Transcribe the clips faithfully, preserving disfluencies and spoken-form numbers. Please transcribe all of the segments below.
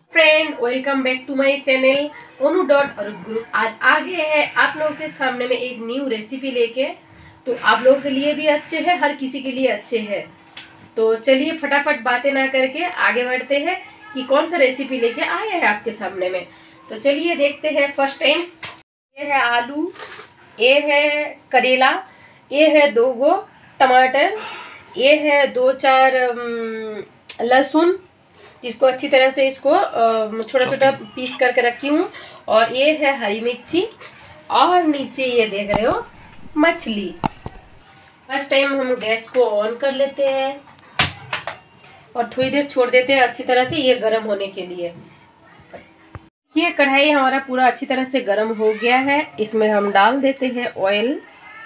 Friend, welcome back to my channel ओनू dot Arup group. आज आगे है आप लोगों के सामने में एक न्यू रेसिपी लेके। तो आप लोगों के लिए भी अच्छे हैं, हर किसी के लिए अच्छे हैं। तो चलिए फटाफट बातें ना करके आगे बढ़ते हैं कि कौन सा रेसिपी लेके आए हैं आपके सामने में। तो चलिए देखते हैं। फर्स्ट टाइम ये है आलू, ये है करेला, ये है दो गो टमाटर, ये है दो चार लहसुन जिसको अच्छी तरह से इसको छोटा छोटा पीस करके रखी हूँ, और ये है हरी मिर्ची, और नीचे ये देख रहे हो मछली। फर्स्ट टाइम हम गैस को ऑन कर लेते हैं और थोड़ी देर छोड़ देते हैं अच्छी तरह से ये गर्म होने के लिए। ये कढ़ाई हमारा पूरा अच्छी तरह से गर्म हो गया है। इसमें हम डाल देते हैं ऑयल।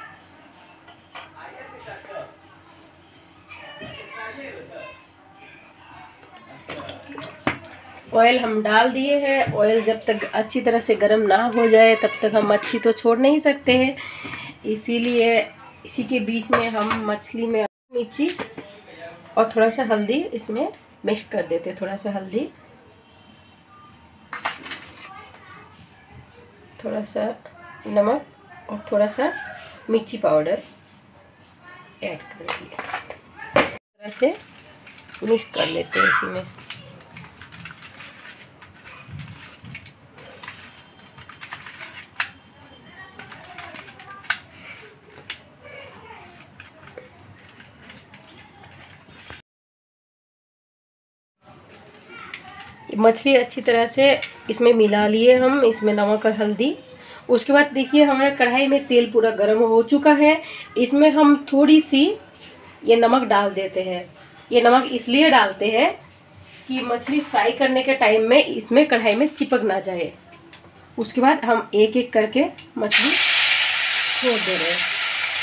ऑयल हम डाल दिए हैं। ऑयल जब तक अच्छी तरह से गर्म ना हो जाए तब तक हम मच्छी तो छोड़ नहीं सकते हैं, इसीलिए इसी के बीच में हम मछली में मिर्ची और थोड़ा सा हल्दी इसमें मिक्स कर देते हैं। थोड़ा सा हल्दी, थोड़ा सा नमक और थोड़ा सा मिर्ची पाउडर ऐड कर दिए। थोड़ा से मिक्स कर लेते हैं इसी में। मछली अच्छी तरह से इसमें मिला लिए हम, इसमें नमक और हल्दी। उसके बाद देखिए हमारे कढ़ाई में तेल पूरा गर्म हो चुका है। इसमें हम थोड़ी सी ये नमक डाल देते हैं। ये नमक इसलिए डालते हैं कि मछली फ्राई करने के टाइम में इसमें कढ़ाई में चिपक ना जाए। उसके बाद हम एक एक करके मछली छोड़ दे रहे हैं।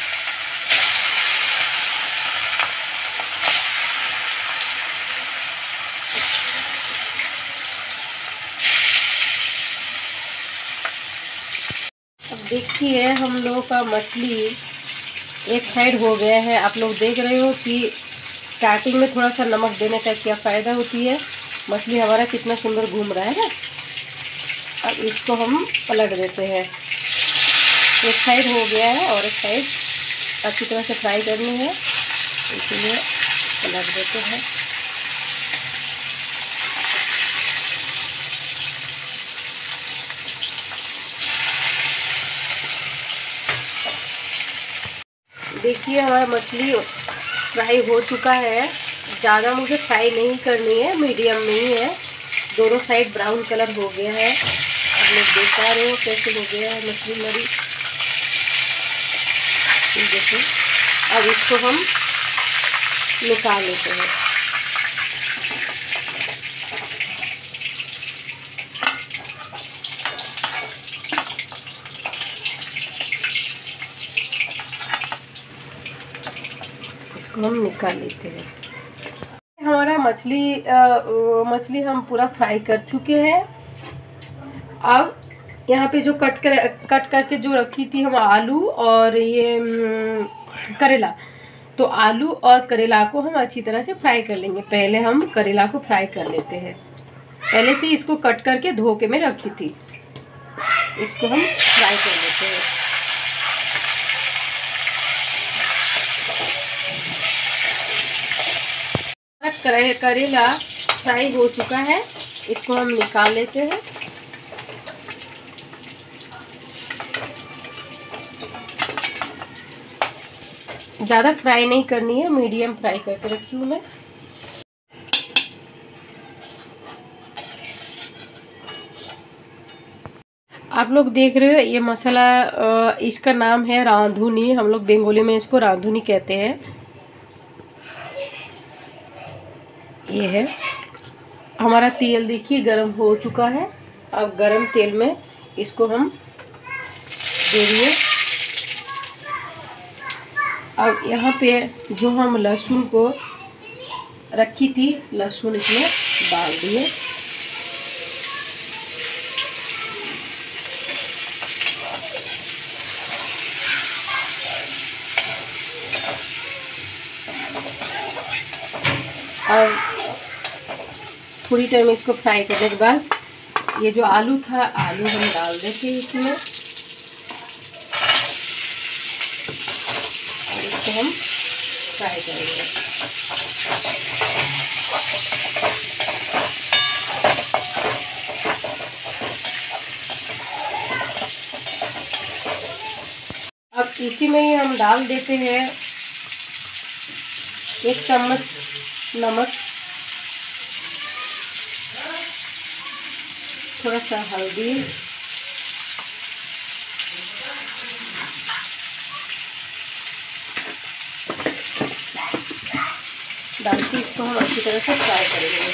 अब देखिए हम लोगों का मछली एक साइड हो गया है। आप लोग देख रहे हो कि स्टार्टिंग में थोड़ा सा नमक देने का क्या फ़ायदा होती है। मछली हमारा कितना सुंदर घूम रहा है ना। अब इसको हम पलट देते हैं। एक साइड हो गया है और एक साइड अच्छी तरह से फ्राई करनी है, इसलिए पलट देते हैं। देखिए हमारा मछली फ्राई हो चुका है। ज़्यादा मुझे फ्राई नहीं करनी है, मीडियम में ही है। दोनों साइड ब्राउन कलर हो गया है। आप लोग देख पा रहे हो कैसे हो गया है मछली हमारी। देखिए अब इसको हम निकाल लेते हैं। इसको हम निकाल लेते हैं। हमारा मछली मछली हम पूरा फ्राई कर चुके हैं। अब यहाँ पे जो कट कर कट करके जो रखी थी हम आलू और ये करेला, तो आलू और करेला को हम अच्छी तरह से फ्राई कर लेंगे। पहले हम करेला को फ्राई कर लेते हैं। पहले से इसको कट करके धो के मैं रखी थी, इसको हम फ्राई कर लेते हैं। करेला फ्राई हो चुका है, इसको हम निकाल लेते हैं। ज़्यादा फ्राई नहीं करनी है, मीडियम फ्राई करके रखी हूँ मैं। आप लोग देख रहे हो ये मसाला, इसका नाम है रांधुनी। हम लोग बंगाली में इसको रांधुनी कहते हैं। ये है हमारा तेल, देखिए गरम हो चुका है। अब गरम तेल में इसको हम दे दिए। अब यहाँ पे जो हम लहसुन को रखी थी, लहसुन इसमें डाल दिए। अब थोड़ी टाइम इसको फ्राई करने के बाद ये जो आलू था, आलू हम डाल देते हैं इसमें और इसको हम फ्राई करेंगे। अब इसी में ही हम डाल देते हैं एक चम्मच नमक, थोड़ा सा हल्दी, डाल के इसको हम अच्छी तरह से फ्राई करेंगे।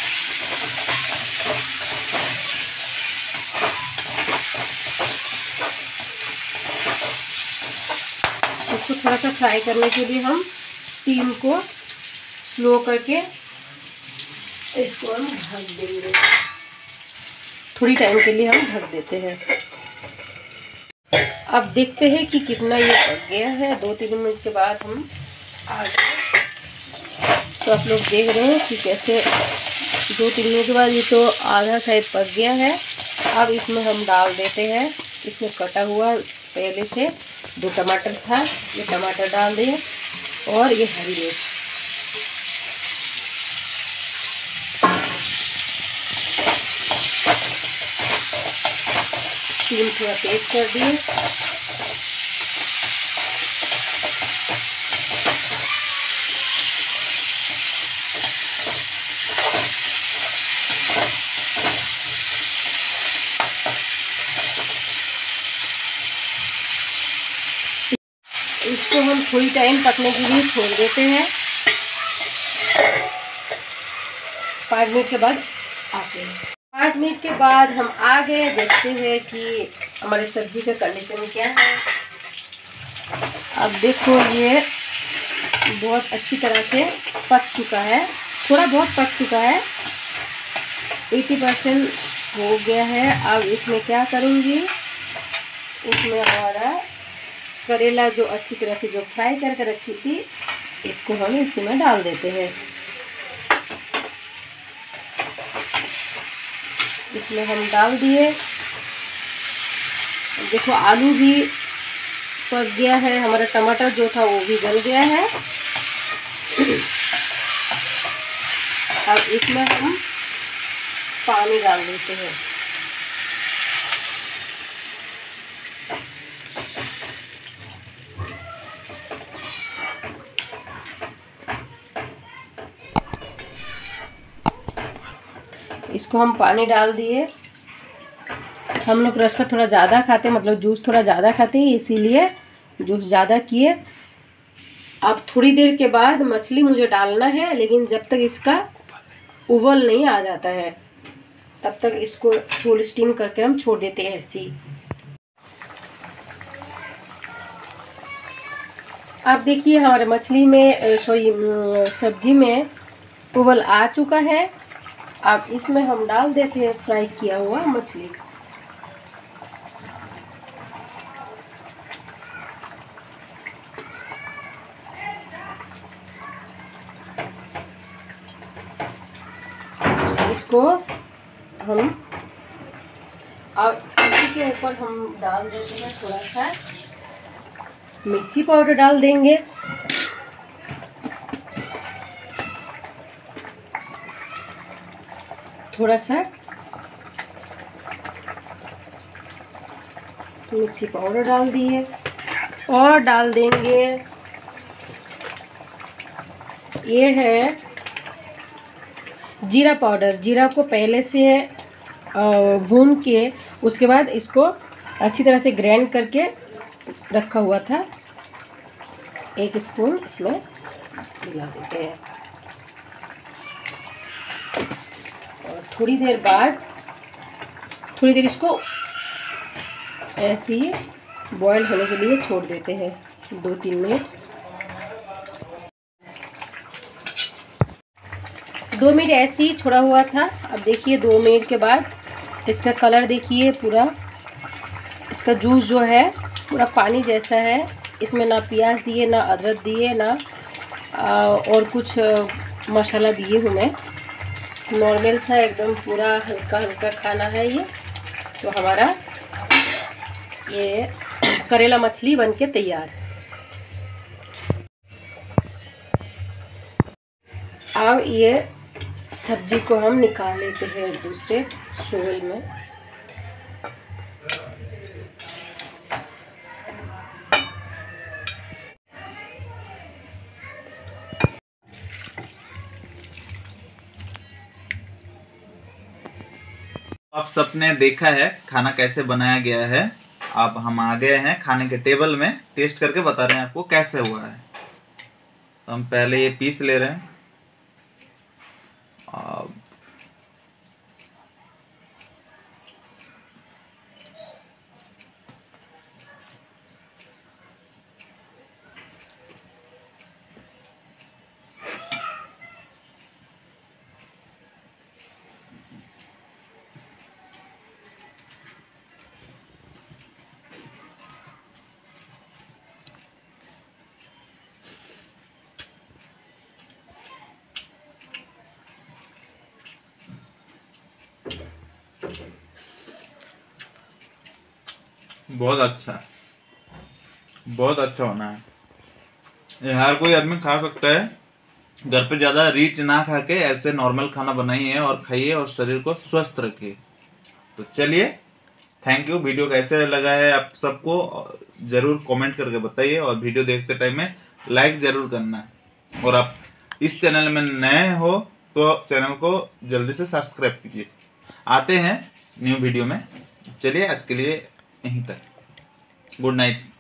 इसको थोड़ा सा फ्राई करने के लिए हम स्टीम को स्लो करके इसको हम ढक देंगे। थोड़ी टाइम के लिए हम ढक देते हैं। अब देखते हैं कि कितना ये पक गया है। दो तीन मिनट के बाद हम आगे, तो आप लोग देख रहे हैं कि कैसे दो तीन मिनट के बाद ये तो आधा शायद पक गया है। अब इसमें हम डाल देते हैं, इसमें कटा हुआ पहले से दो टमाटर था, ये टमाटर डाल दिए और ये हरी मिर्च। स्टीम थोड़ा तेज कर दिए। इसको हम थोड़ी टाइम पकने के लिए छोड़ देते हैं। पाँच मिनट के बाद आते हैं। पाँच मिनट के बाद हम आ गए, देखते हैं कि हमारे सब्जी का कंडीशन क्या है। अब देखो ये बहुत अच्छी तरह से पक चुका है, थोड़ा बहुत पक चुका है, अस्सी परसेंट हो गया है। अब इसमें क्या करूँगी, इसमें हमारा करेला जो अच्छी तरह से जो फ्राई करके रखी थी, इसको हम इसी में डाल देते हैं। इसमें हम डाल दिए। देखो आलू भी पक गया है, हमारा टमाटर जो था वो भी गल गया है। अब इसमें हम पानी डाल देते हैं। इसको हम पानी डाल दिए। हम लोग रस्सा थोड़ा ज़्यादा खाते, मतलब जूस थोड़ा ज़्यादा खाते हैं, इसीलिए जूस ज़्यादा किए। अब थोड़ी देर के बाद मछली मुझे डालना है, लेकिन जब तक इसका उबल नहीं आ जाता है तब तक इसको फुल स्टीम करके हम छोड़ देते हैं ऐसे ही। अब देखिए हमारे मछली में, सॉरी सब्जी में उबल आ चुका है। अब इसमें हम डाल देते हैं फ्राई किया हुआ मछली। इसको हम, और इसी के ऊपर हम डाल देते हैं थोड़ा सा मिर्ची पाउडर डाल देंगे। थोड़ा सा मिर्ची पाउडर डाल दिए और डाल देंगे, ये है जीरा पाउडर। जीरा को पहले से भून के उसके बाद इसको अच्छी तरह से ग्राइंड करके रखा हुआ था, एक स्पून इसमें मिला देते हैं। और थोड़ी देर बाद, थोड़ी देर इसको ऐसे ही बॉयल होने के लिए छोड़ देते हैं, दो तीन मिनट। दो मिनट ऐसे ही छोड़ा हुआ था। अब देखिए दो मिनट के बाद इसका कलर देखिए, पूरा इसका जूस जो है पूरा पानी जैसा है। इसमें ना प्याज दिए, ना अदरक दिए, ना आ, और कुछ मसाला दिए हूँ मैं। नॉर्मल सा एकदम पूरा हल्का हल्का खाना है ये। तो हमारा ये करेला मछली बनके तैयार है। अब ये सब्जी को हम निकाल लेते हैं दूसरे शोल में। आप सबने देखा है खाना कैसे बनाया गया है। अब हम आ गए हैं खाने के टेबल में, टेस्ट करके बता रहे हैं आपको कैसे हुआ है। तो हम पहले ये पीस ले रहे हैं। अब बहुत अच्छा, बहुत अच्छा होना है। ये हर कोई आदमी खा सकता है। घर पे ज़्यादा रिच ना खा के ऐसे नॉर्मल खाना बनाइए और खाइए और शरीर को स्वस्थ रखिए। तो चलिए, थैंक यू। वीडियो कैसे लगा है आप सबको ज़रूर कमेंट करके बताइए, और वीडियो देखते टाइम में लाइक ज़रूर करना है। और आप इस चैनल में नए हो तो चैनल को जल्दी से सब्सक्राइब कीजिए। आते हैं न्यू वीडियो में। चलिए, आज के लिए यहीं तक। Good night.